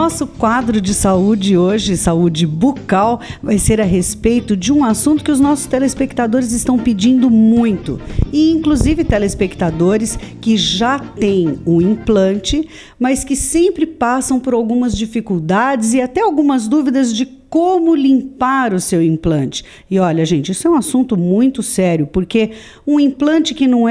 nosso quadro de saúde hoje, saúde bucal, vai ser a respeito de um assunto que os nossos telespectadores estão pedindo muito. E inclusive telespectadores que já têm um implante, mas que sempre passam por algumas dificuldades e até algumas dúvidas de como limpar o seu implante. E olha, gente, isso é um assunto muito sério, porque um implante que não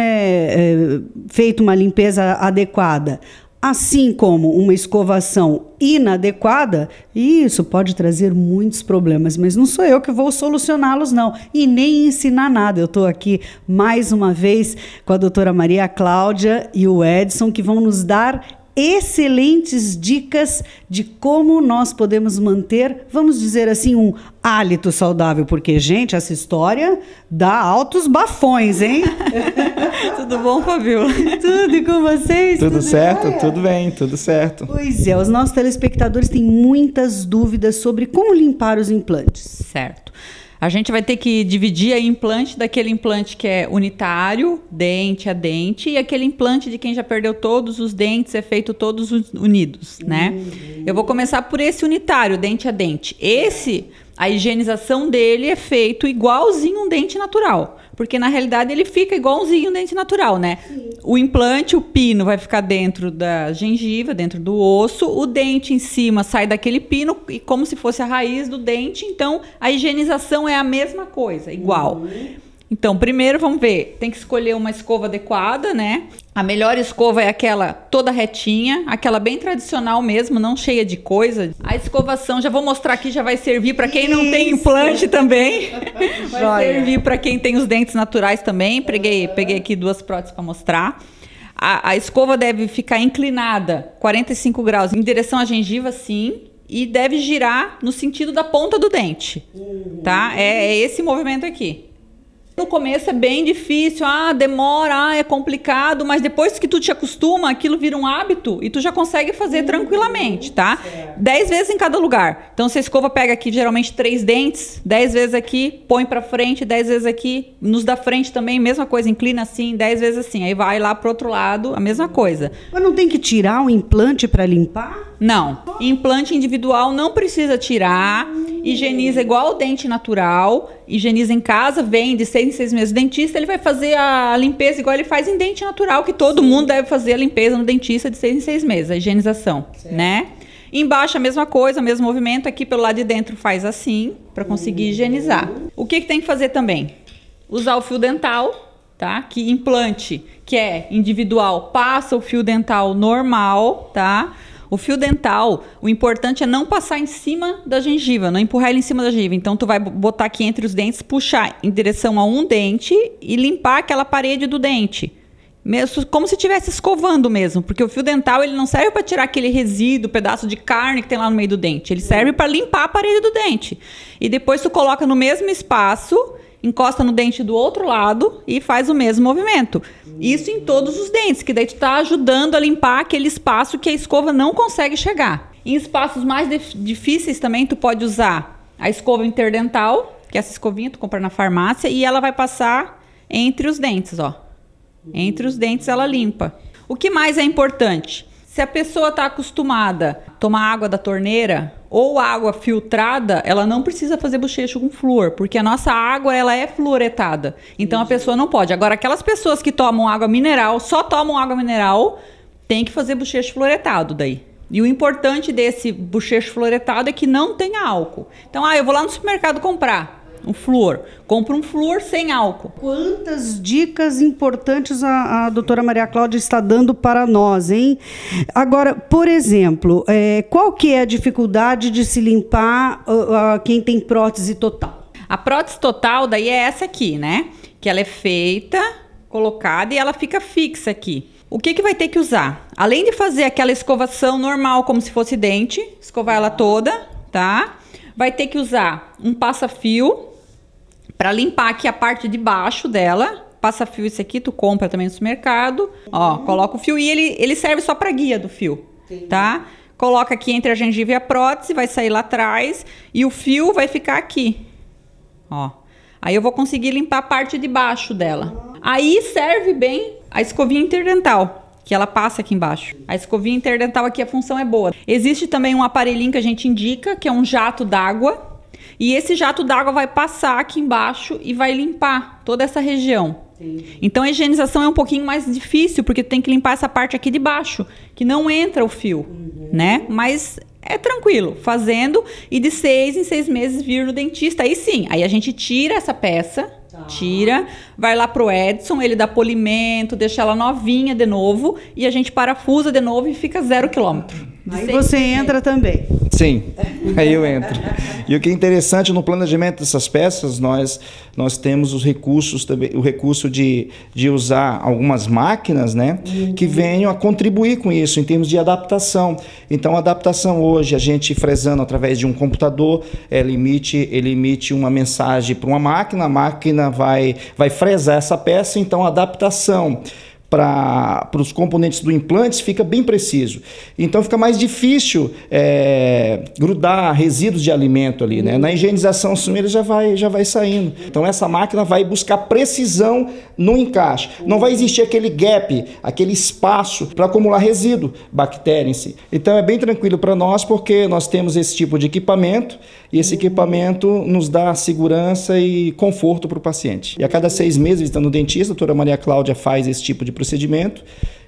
é feito uma limpeza adequada, assim como uma escovação inadequada, isso pode trazer muitos problemas, mas não sou eu que vou solucioná-los, não, e nem ensinar nada. Eu estou aqui mais uma vez com a doutora Maria Cláudia e o Edson, que vão nos dar excelentes dicas de como nós podemos manter, vamos dizer assim, um hálito saudável, porque, gente, essa história dá altos bafões, hein? Tudo bom, Fabiola? Tudo, e com vocês? Tudo certo? Tudo bem, tudo certo. Pois é, os nossos telespectadores têm muitas dúvidas sobre como limpar os implantes. Certo. A gente vai ter que dividir a implante daquele implante que é unitário, dente a dente, e aquele implante de quem já perdeu todos os dentes, é feito todos unidos, né? Eu vou começar por esse unitário, dente a dente. Esse, a higienização dele é feito igualzinho um dente natural, porque na realidade ele fica igualzinho um dente natural, né? Sim. O implante, o pino, vai ficar dentro da gengiva, dentro do osso, o dente em cima sai daquele pino, e como se fosse a raiz do dente, então a higienização é a mesma coisa, igual. Então, primeiro vamos ver, tem que escolher uma escova adequada, né? A melhor escova é aquela toda retinha, aquela bem tradicional mesmo, não cheia de coisa. A escovação, já vou mostrar aqui, já vai servir para quem não tem implante também. Vai servir para quem tem os dentes naturais também. Peguei aqui 2 próteses para mostrar. A escova deve ficar inclinada 45 graus em direção à gengiva, sim. E deve girar no sentido da ponta do dente, tá? É esse movimento aqui. No começo é bem difícil, demora, é complicado, mas depois que tu te acostuma, aquilo vira um hábito e tu já consegue fazer tranquilamente, tá? 10 vezes em cada lugar. Então, se a escova pega aqui, geralmente 3 dentes, 10 vezes aqui, põe pra frente, 10 vezes aqui, nos da frente também, mesma coisa, inclina assim, 10 vezes assim. Aí vai lá pro outro lado, a mesma coisa. Mas não tem que tirar o implante para limpar? Não. Implante individual não precisa tirar, higieniza igual o dente natural, higieniza em casa, vem de 6 em 6 meses. O dentista, ele vai fazer a limpeza igual ele faz em dente natural, que todo mundo deve fazer a limpeza no dentista de 6 em 6 meses, a higienização, né? Embaixo a mesma coisa, o mesmo movimento, aqui pelo lado de dentro faz assim, para conseguir higienizar. O que tem que fazer também? Usar o fio dental, tá? Que implante, que é individual, passa o fio dental normal, tá? O fio dental, o importante é não passar em cima da gengiva, não empurrar ele em cima da gengiva. Então, tu vai botar aqui entre os dentes, puxar em direção a um dente e limpar aquela parede do dente. Mesmo, como se estivesse escovando mesmo, porque o fio dental ele não serve para tirar aquele resíduo, pedaço de carne que tem lá no meio do dente. Ele serve para limpar a parede do dente. E depois tu coloca no mesmo espaço, encosta no dente do outro lado e faz o mesmo movimento. Isso em todos os dentes, que daí tu tá ajudando a limpar aquele espaço que a escova não consegue chegar. Em espaços mais difíceis também, tu pode usar a escova interdental, que é essa escovinha tu compra na farmácia, e ela vai passar entre os dentes, ó. Entre os dentes ela limpa. O que mais é importante? Se a pessoa está acostumada a tomar água da torneira ou água filtrada, ela não precisa fazer bochecho com flúor, porque a nossa água ela é fluoretada. Então a pessoa não pode. Agora, aquelas pessoas que tomam água mineral, só tomam água mineral, tem que fazer bochecho fluoretado daí. E o importante desse bochecho fluoretado é que não tenha álcool. Então, eu vou lá no supermercado comprar um flúor. Compra um flúor sem álcool. Quantas dicas importantes a doutora Maria Cláudia está dando para nós, hein? Agora, por exemplo, qual que é a dificuldade de se limpar quem tem prótese total? A prótese total daí é essa aqui, né? Que ela é feita, colocada e ela fica fixa aqui. O que vai ter que usar? Além de fazer aquela escovação normal, como se fosse dente, escovar ela toda, tá? Vai ter que usar um passa-fio para limpar aqui a parte de baixo dela. Passa-fio esse aqui, tu compra também no supermercado. Ó, coloca o fio e ele serve só para guia do fio, tá? Coloca aqui entre a gengiva e a prótese, vai sair lá atrás e o fio vai ficar aqui, ó. Aí eu vou conseguir limpar a parte de baixo dela. Aí serve bem a escovinha interdental, que ela passa aqui embaixo. A escovinha interdental aqui, a função é boa. Existe também um aparelhinho que a gente indica, que é um jato d'água. E esse jato d'água vai passar aqui embaixo e vai limpar toda essa região. Então a higienização é um pouquinho mais difícil, porque tu tem que limpar essa parte aqui de baixo, que não entra o fio, né? Mas é tranquilo, fazendo, e de 6 em 6 meses vir no dentista. Aí sim, aí a gente tira essa peça, tira, vai lá pro Edson, ele dá polimento, deixa ela novinha de novo, e a gente parafusa de novo e fica 0 quilômetro. Aí você entra também. Sim, aí eu entro. E o que é interessante no planejamento dessas peças, nós temos os recursos também, o recurso de usar algumas máquinas, né, que venham a contribuir com isso em termos de adaptação. Então a adaptação hoje, a gente fresando através de um computador, ele emite uma mensagem para uma máquina, a máquina vai fresar essa peça, então a adaptação para os componentes do implante fica bem preciso. Então fica mais difícil grudar resíduos de alimento ali, né? Na higienização, ele já vai saindo. Então essa máquina vai buscar precisão no encaixe. Não vai existir aquele gap, aquele espaço para acumular resíduo, bactéria em si. Então é bem tranquilo para nós, porque nós temos esse tipo de equipamento, e esse equipamento nos dá segurança e conforto para o paciente. E a cada 6 meses, visitando o dentista, a doutora Maria Cláudia faz esse tipo de procedimento.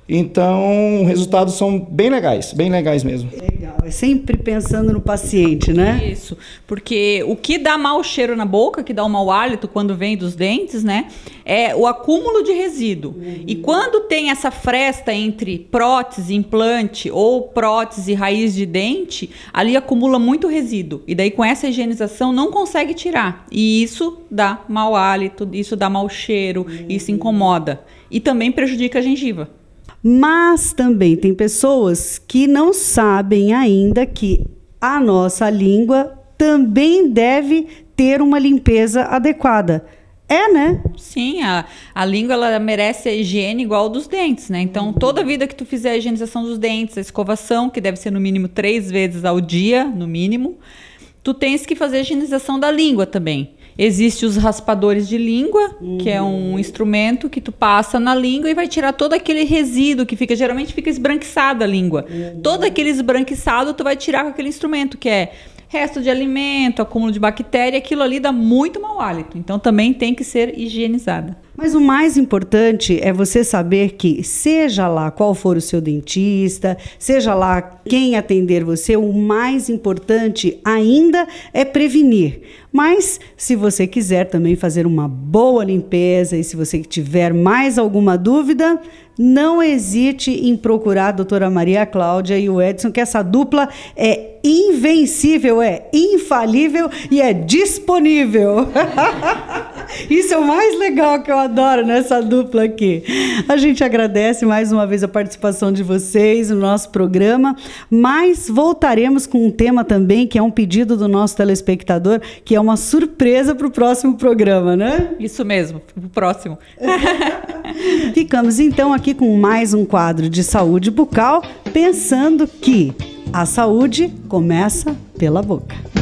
Então, os resultados são bem legais mesmo. Legal, é sempre pensando no paciente, né? Isso, porque o que dá mau cheiro na boca, que dá um mau hálito quando vem dos dentes, né, é o acúmulo de resíduo. E quando tem essa fresta entre prótese, implante ou prótese e raiz de dente, ali acumula muito resíduo. E daí com essa higienização não consegue tirar. E isso dá mau hálito, isso dá mau cheiro, isso incomoda. E também prejudica a gengiva. Mas também tem pessoas que não sabem ainda que a nossa língua também deve ter uma limpeza adequada. É, né? Sim, a língua ela merece a higiene igual dos dentes, né? Então, toda vida que tu fizer a higienização dos dentes, a escovação, que deve ser no mínimo 3 vezes ao dia, no mínimo, tu tens que fazer a higienização da língua também. Existem os raspadores de língua, que é um instrumento que tu passa na língua e vai tirar todo aquele resíduo que geralmente fica esbranquiçada a língua. Todo aquele esbranquiçado tu vai tirar com aquele instrumento, que é resto de alimento, acúmulo de bactéria, aquilo ali dá muito mau hálito. Então também tem que ser higienizada. Mas o mais importante é você saber que, seja lá qual for o seu dentista, seja lá quem atender você, o mais importante ainda é prevenir. Mas, se você quiser também fazer uma boa limpeza e se você tiver mais alguma dúvida, não hesite em procurar a doutora Maria Cláudia e o Edson, que essa dupla é invencível, é infalível e é disponível. Isso é o mais legal que eu adoro nessa dupla aqui. A gente agradece mais uma vez a participação de vocês no nosso programa, mas voltaremos com um tema também que é um pedido do nosso telespectador, que é uma surpresa para o próximo programa, né? Isso mesmo, o próximo. Ficamos então aqui com mais um quadro de saúde bucal, pensando que a saúde começa pela boca.